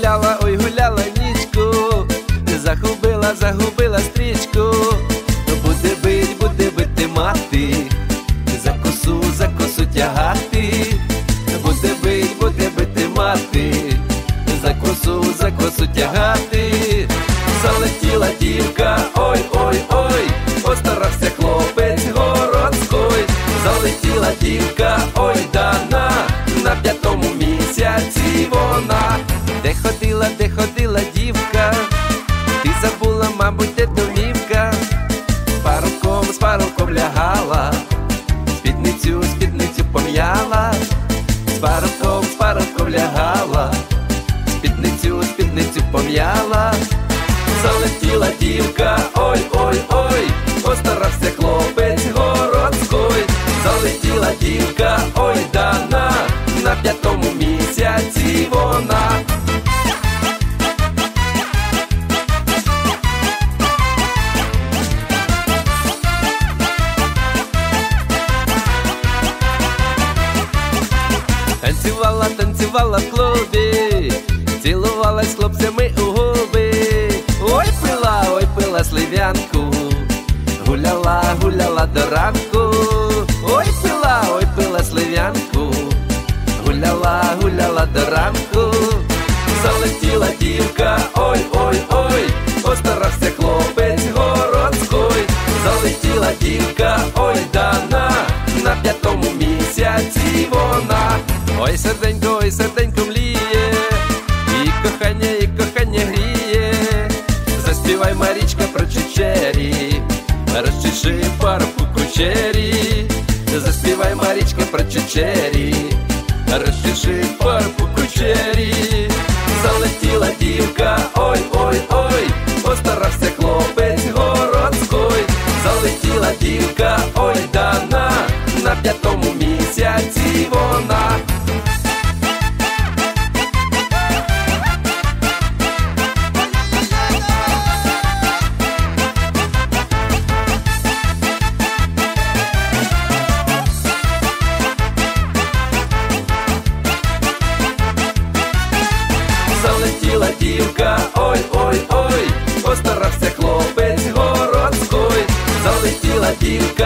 гуляла, ой, гуляла нічку, загубила стрічку. Буде бити мати, за косу тягати. Буде бити мати, за косу тягати. Залетіла дівка, ой, постарався хлопець городський. Залетіла дівка, ой, дана, на 5-му місяці вона. Де ходила дівка, ти забула, мабуть, де домівка. З парубком лягала, спідницю пом'яла. З парубком лягала, спідницю пом'яла. Залетіла дівка, ой, постарався хлопець городський. Залетіла дівка, ой, дана, на 5-му місяці вона. Танцювала в клубі, цілувалась з хлопцями у губи. Ой, пила слив'янку, гуляла до ранку. Ой, пила слив'янку, гуляла до ранку. Залетіла дівка, ой, постарався хлопець городський. Залетіла дівка, ой, дана, на 5-му місяці вона. Ой, серденько мліє, і кохання гріє. Заспівай, Марічка, про чечері, розчеши парубку кучері. Заспівай, Марічка, про чечері, розчеши парубку кучері. Залетіла дівка, ой, постарався хлопець городський. Залетіла дівка, ой, дана, на 5-му місяці вона. Залетіла дівка, ой, постарався хлопець городський. Залетіла дівка,